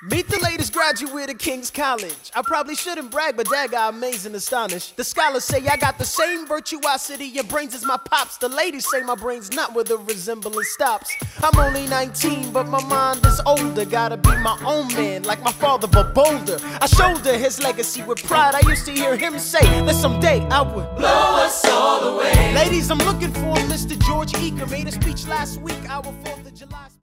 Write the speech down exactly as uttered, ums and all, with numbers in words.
Meet the latest graduate of King's College. I probably shouldn't brag, but dad got amazing astonished. The scholars say I got the same virtuosity and brains as my pops. The ladies say my brain's not where the resemblance stops. I'm only nineteen, but my mind is older. Gotta be my own man, like my father, but bolder. I shoulder his legacy with pride. I used to hear him say that someday I would blow us all away. Ladies, I'm looking for Mister George Eaker. Made a speech last week, our fourth of July.